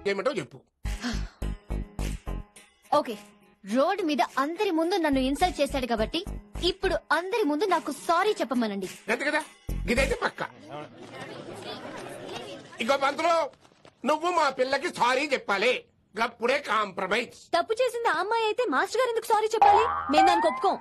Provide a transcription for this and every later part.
చేయమంటావు చెప్పు. Okay, road మీద అందరి ముందు నన్ను ఇన్సల్ట్ చేశాడు కాబట్టి ఇప్పుడు అందరి ముందు నాకు సారీ చెప్పమనండి. అంతే కదా, ఇదైతే పక్క. ఇంకో పంతులు, నువ్వు మా పిల్లకి సారీ చెప్పాలి. అప్పుడే కాంప్రమైజ్. తప్పు చేసింది ఆ అమ్మాయి అయితే మాస్టర్ గారు ఎందుకు సారీ చెప్పాలి? మేము దానికి ఒప్పుకోం.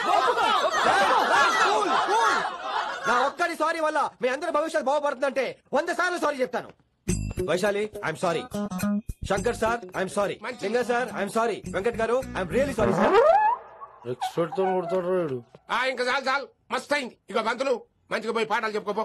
నా ఒక్కడి సారీ వల్ల మీ అందరి భవిష్యత్తు బాగుపడుతుందంటే 100 సార్లు సారీ చెప్తాను. Vaishali, I'm sorry. Shankar sir, I'm sorry. Singer sir, I'm sorry. Venkat garu, I'm really sorry sir. Expert తో కొడతాడు. ఇంకా చాలు చాలు, మస్త్ అయింది. ఇక పంతులు మంచిగా పోయి పాఠాలు చెప్పుకోపో.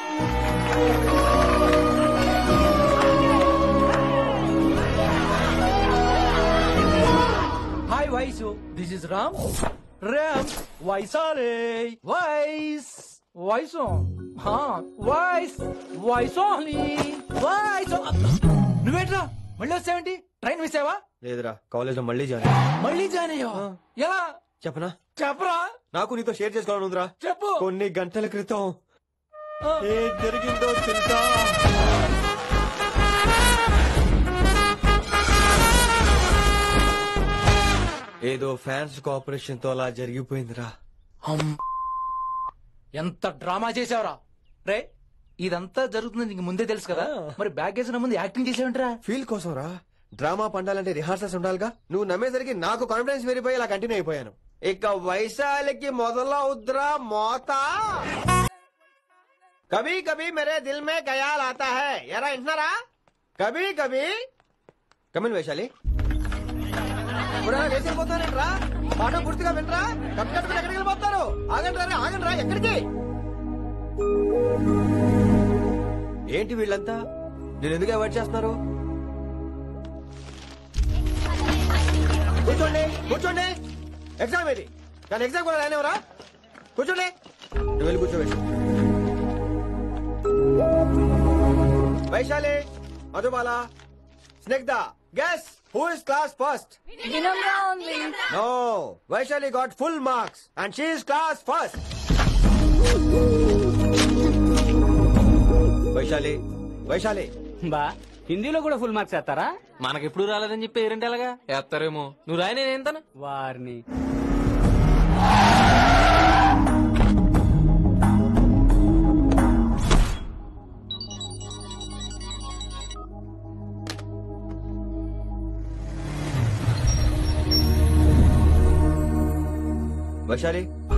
Hi Vaishu, this is Ram. Ram Vaishali. వైస్ Vaishu voice voice only voice. నువ్వేంట్రా మళ్ళీ వచ్చావేంటి? ట్రైన్ మిస్ అయ్యావా? లేదురా, కాలేజ్ లో మళ్ళీ జాయిన్. మళ్ళీ జాయిన్ అయ్యావా? ఎలా చెప్పనా? చెప్పరా. నాకు నీతో షేర్ చేసుకోవాలని ఉందిరా. చెప్పు. కొన్ని గంటల క్రితం ఏం జరిగిందో తెలుసా? ఏదో ఫ్యాన్స్ కోఆపరేషన్ తో అలా జరిగిపోయిందిరా. ఎంత డ్రామా చేసావురా రే. ఇదంతా జరుగుతుంది నీకు ముందే తెలుసు కదా, మరి బ్యాగ్ వేసిన ముందు యాక్టింగ్ చేసావంటరా? ఫీల్ కోసం రా. డ్రామా పండాలంటే రిహార్సల్స్ ఉండాలిగా. నువ్వు నమ్మేసరికి నాకు కాన్ఫిడెన్స్ పెరిగిపోయి ఇలా కంటిన్యూ అయిపోయాను. ఇక వైశాలికి మొదలవుద్రా మోత. కభీ కభీ మేరే దిల్ మే ఖయాల్ ఆతా హై. ఎరా ఇంటున్నారా? కభీ కభీ. కమిన్ వైశాలి. లేచిపోతానంట్రా, పాఠం పూర్తిగా వినరా? కట్టుకట్టుకుని ఎక్కడికి వెళ్ళిపోతారు? ఆగండి ఆగండి రా. ఎక్కడికి? ఏంటి వీళ్ళంతా? నేను ఎందుకు అవాయిడ్ చేస్తున్నారు? కూర్చోండి కూర్చోండి. ఎగ్జామ్ ఇది, కానీ ఎగ్జామ్ కూడా రానివరా? కూర్చోండి. నువ్వు వెళ్ళి కూర్చోబెట్టు. Vaishali, Madhubala, Snigdha, guess who is class first? No, Vaishali got full marks and she is class first. Vaishali బా, హిందీలో కూడా ఫుల్ మార్క్స్ వేస్తారా? మనకెప్పుడు రాలేదని చెప్పి ఏరంటే ఎలాగా వేస్తారేమో. నువ్వు రాయి, నేను ఏంతాను వారిని. Vaishali,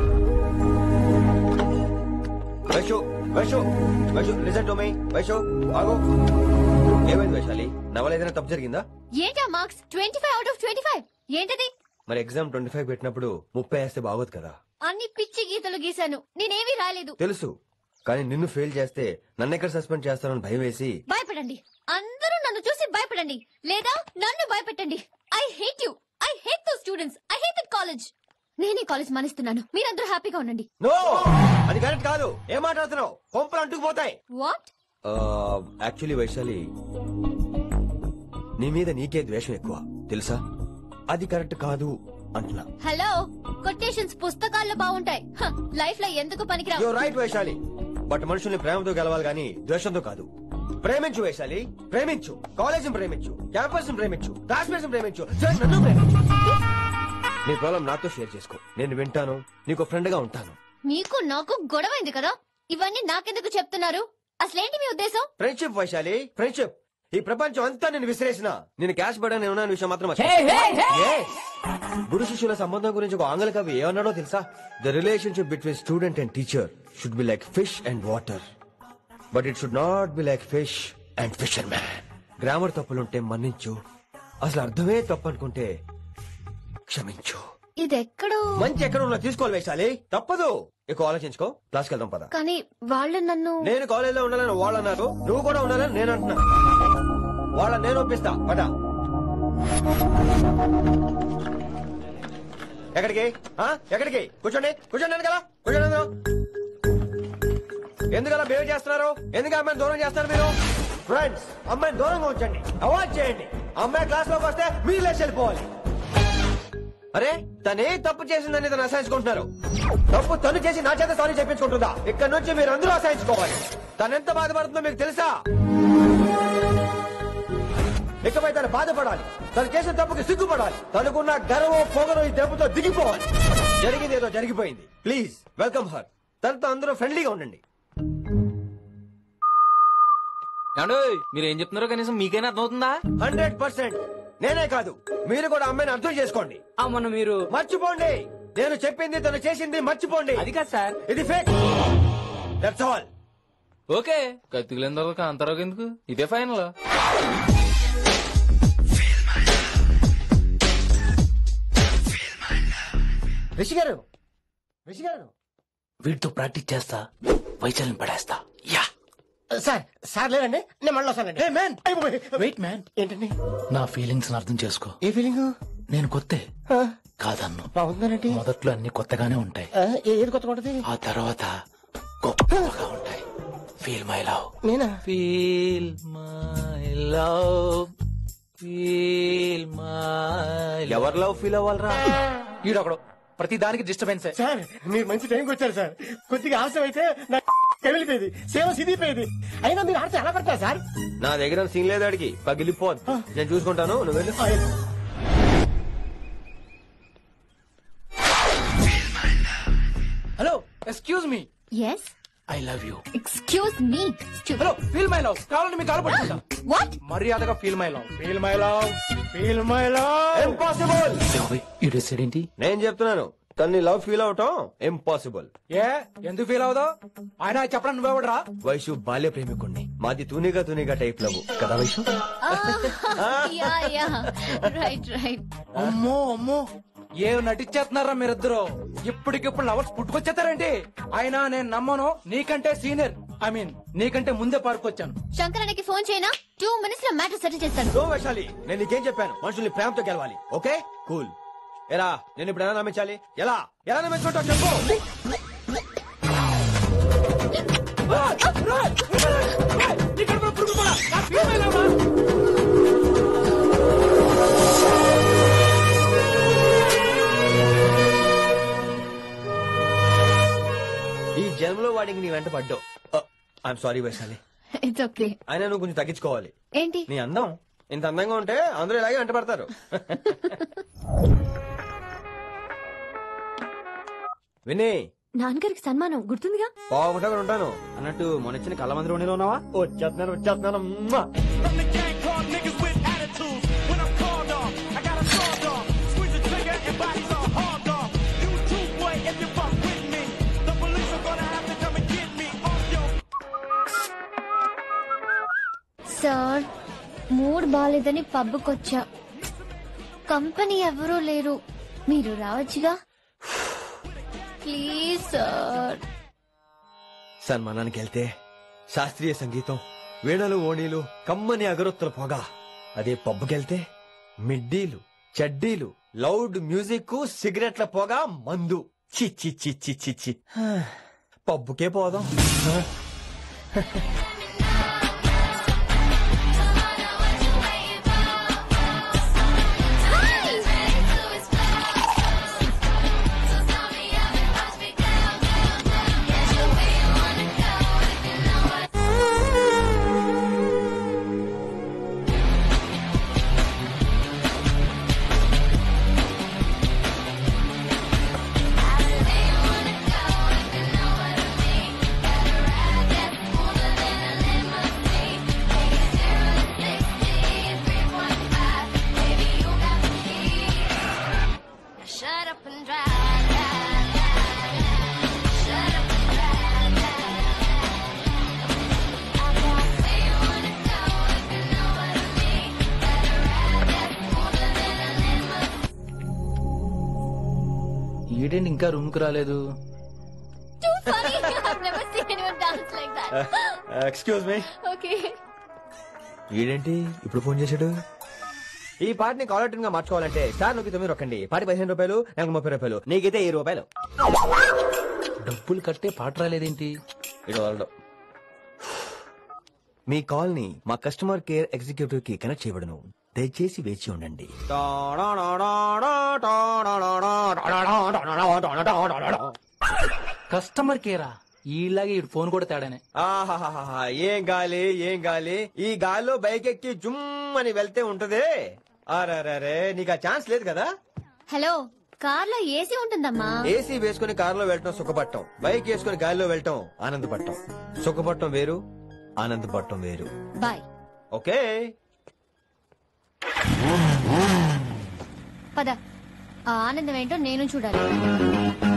listen to me. ఆగు. ఏమైంది వైశాలి? నవల ఏదైనా తప్పు జరిగిందా? ఏంటా మార్క్స్? 25 out of 25 ఏంటది? మరి ఎగ్జామ్ 25 పెట్టినప్పుడు 30 వేస్తే బాగోదు కదా. అన్ని పిచ్చి గీతలు గీశాను, నేనేమీ రాలేదు. తెలుసు, కానీ నిన్ను ఫెయిల్ చేస్తే నన్ను ఎక్కడ సస్పెండ్ చేస్తానని భయం వేసి. భయపడండి, అందరూ నన్ను చూసి భయపడండి, లేదా నన్ను భయపెట్టండి. I hate you, I hate those students, I hate that college. నేనే కాలేజ్ మానేస్తున్నాను, మీరందరూ హ్యాపీగా ఉండండి. నో, అది కరెక్ట్ కాదు. ఏం మాట్లాడుతున్నావు? కొంపలు అంటుకుపోతాయి. వాట్? యాక్చువల్లీ వైశాలి, నీ మీద నీకే ద్వేషం ఎక్కువ తెలుసా? అది కరెక్ట్ కాదు అంటున్నా. హలో, కొటేషన్స్ పుస్తకాల్లో బాగుంటాయి, లైఫ్ లో ఎందుకు పనికిరావు. యూర్ రైట్ వైశాలి, బట్ మనుషుల్ని ప్రేమతో గెలవాలి గాని ద్వేషంతో కాదు. ప్రేమించు వైశాలి, ప్రేమించు. కాలేజ్ ప్రేమించు, క్యాంపస్ ప్రేమించు, క్లాస్మేట్స్ ప్రేమించు, నన్ను ప్రేమించు. నీ ప్రాబ్లం నాతో షేర్ చేసుకో, నేను వింటాను, నీకు ఫ్రెండ్ గా ఉంటాను. మీకు నాకు గొడవైంది కదా, ఇవన్నీ నాకెందుకు చెప్తున్నారు? అసలేంటి మీ ఉద్దేశం? Friendship Vaishali, friendship. ఈ ప్రపంచం అంతా నేను విసిరేసిన నేను క్యాష్ పడని ఉన్న విషయం మాత్రం గురు శిష్యుల సంబంధం గురించి ఒక ఆంగ్ల కవి ఏమన్నాడో తెలుసా? The relationship between student and teacher should be like fish and water, but it should not be like fish and fisherman. Grammar తప్పులుంటే మన్నించు, అసలు అర్థమే తప్పు అనుకుంటే క్షమించు. ఇదెక్కడో మంచి ఎక్కడ ఉన్నా తీసుకోవాలి వైశాలి, తప్పదు. ఎక్కువ ఆలోచించుకో, క్లాస్కి వెళ్దాం పద. కానీ వాళ్ళు నన్ను. నేను కాలేజ్ లో ఉండాలని వాళ్ళు అన్నారు, నువ్వు కూడా ఉండాలని నేను అంటున్నా. వాళ్ళని నేను ఒప్పిస్తా, పద. ఎక్కడికి? ఎక్కడికి? కూర్చోండి కూర్చోండి కదా, కూర్చోండి. ఎందుకలా బిహేవ్ చేస్తున్నారు? ఎందుకు అమ్మాయిని దూరం చేస్తారు మీరు? ఫ్రెండ్స్, అమ్మాయిని దూరంగా ఉంచండి, అవాయిడ్ చేయండి. అమ్మాయి క్లాస్ లోకి వస్తే మీరు లేచి వెళ్ళిపోవాలి. అరే, తనే తప్పు చేసిందని తను అసహించుకుంటున్నారు. తప్పు తను చేసి నా చేత సారీ చెప్పించుకుంటుందా? ఇక్కడ నుంచి మీరు అందరూ అసహించుకోవాలి. తనెంత బాధపడుతుందో మీకు తెలుసా? ఇకపై తను బాధపడాలి, తను చేసిన తప్పుకి సిగ్గుపడాలి, తనకున్న గర్వం పొగరు ఈ దెబ్బతో దిగిపోవాలి. జరిగింది ఏదో జరిగిపోయింది. Please welcome her. తనతో అందరూ ఫ్రెండ్లీగా ఉండండి. మీరు ఏం చెప్తున్నారో కనీసం మీకైనా అర్థమవుతుందా? 100%. నేనే కాదు, మీరు కూడా అమ్మాయిని అర్థం చేసుకోండి. మొన్న మీరు మర్చిపోండి, నేను చెప్పింది తను చేసింది మర్చిపోండి. అది కాదు సార్. ఇది ఫేక్. That's all. ఓకే, కత్తిలేని తర్వాత కాంతారావు ఎందుకు? ఇదే ఫైనల్. రిషి గారు, రిషి గారు, వీటితో ప్రాక్టీస్ చేస్తా, వైశాల్యం పడేస్తా. యా సార్ లేదండి, నేను మళ్ళీ వస్తానండి. వెయిట్ మ్యాన్, ఏంటండి నా ఫీలింగ్స్ అర్థం చేసుకో. ఏ ఫీలింగ్? నేను కొత్తే కాదన్ను. బాగుందండి. మొదట్లో అన్ని కొత్తగానే ఉంటాయి, ఏది కొత్తగా ఉంటది? ఆ తర్వాత గొప్పగా ఉంటాయి. Feel my love. నేనా? Feel my love, feel my. ఎవరి లవ్ ఫీల్ అవ్వాలరా? ఈడొకడు ప్రతి దానికి డిస్టర్బెన్స్. సార్ మీరు మంచి టైంకి వచ్చారు సార్. కొద్దిగా ఆలస్యం అయితే కమిలిపోయేది, సేవ సిదిపోయేది. అయినా మీరు ఆడితే ఎలా పడతారు సార్? నా దగ్గర సీన్ లేదు, అడిగి పగిలిపోదు. నేను చూసుకుంటాను, నువ్వు వెళ్ళు. Hello, excuse me. Yes, I love you. Excuse me. Hello, feel my love. కావాలంటే మీకు కాలు పట్టుకుంటా. వాట్? మర్యాదగా feel my love. Feel my love, feel my love. Impossible. ఈడు ఏంటి? నేను చెప్తున్నాను, తన్ని లవ్ ఫీల్ అవటం ఇంపాసిబుల్. ఏ ఎందుకు ఫీల్ అవుదావు? ఆయన చెప్పడం నువ్వెవడరా? వైషు బాల్య ప్రేమికుణ్ణి, మాది తూనిగా టైప్ లవ్ కదా Vaishu? Yeah yeah, right right. అమ్మో అమ్మో, ఏం నటించేస్తున్నారా మీరిద్దరు? ఇప్పటికిప్పుడు లవర్స్ పుట్టుకొచ్చేస్తారండి. అయినా నేను నమ్మను, నీకంటే సీనియర్, ఐ మీన్ నీకంటే ముందే పార్కొచ్చాను. శంకరన్నకి ఫోన్ చేయనా? 2 minutes లో మ్యాటర్ సెటిల్ చేస్తాను. నో వైశాలి, నేను నీకేం చెప్పాను? మనుషుల్ని ప్రేమతో గెలవాలి. Okay cool. ఎరా నేను ఇప్పుడు ఎలా నమ్మించాలి? ఎలా ఎలా నమ్మించుకుంటావు చెప్పు. ఈ జన్మలో వాడికి నీ వెంట పడ్డావు. I'm sorry Vaishali. It's okay. అయినా నువ్వు కొంచెం తగ్గించుకోవాలి. ఏంటి? నీ అందం ఇంత అందంగా ఉంటే అందరూ ఇలాగే వెంట పడతారు. విని, నాన్నగారికి సన్మానం గుర్తుందిగా? బాగుంటా ఉంటాను అన్నట్టు మొన్నొచ్చిన కళ్ళమందిరం ఉండిలో ఉన్నావా? వచ్చేస్తున్నాను. సార్, మూడ్ బాలేదని పబ్కొచ్చా. కంపెనీ ఎవరూ లేరు, మీరు రావచ్చుగా. Please sir. సన్మానానికి వెళ్తే శాస్త్రీయ సంగీతం, వీణలు, ఓణీలు, కమ్మని అగరొత్తుల పొగ. అదే పబ్బుకెళ్తే మిడ్డీలు, చడ్డీలు, లౌడ్ మ్యూజిక్, సిగరెట్ల పొగ, మందు. చి చి చి చి చి చి. పబ్బుకే పోదాం. ఈడేంటి ఇంకా రూమ్ కు రాలేదు? Too funny. I've never seen anyone dance like that. Excuse me. Okay. వీడేంటి ఇప్పుడు ఫోన్ చేశాడు? ఈ పాటని కాలర్ ట్యూన్ గా మార్చుకోవాలంటే స్టార్ నొక్కి 9 రొక్కండి. పాటి 15 రూపాయలు, నాకు 30 రూపాయలు, నీకైతే 7 రూపాయలు. డబ్బులు కట్టే పాట రాలేదేంటి? ఇటు వాళ్ళడు. మీ కాల్ ని మా కస్టమర్ కేర్ ఎగ్జిక్యూటివ్ కి కనెక్ట్ చేయబడును. దయచేసి వేచి ఉండండి. కస్టమర్ కేరా? ఈలాగే ఫోన్ కూడా తేడానే. ఆహాహా, ఏం గాలి. ఈ గాలిలో బైక్ ఎక్కి జుమ్ అని వెళ్తే ఉంటదే అరే నీకు ఆ ఛాన్స్ లేదు కదా. హలో, కార్ లో ఏసీ ఉంటుందమ్మా. ఏసీ వేసుకుని కారులో వెళ్ళటం సుఖపట్టం, బైక్ వేసుకుని గాలిలో వెళ్ళటం ఆనందపట్టం. సుఖపట్టం వేరు, ఆనందపట్టం వేరు. బాయ్. ఓకే పద, ఆ ఆనందం ఏంటో నేను చూడాలి.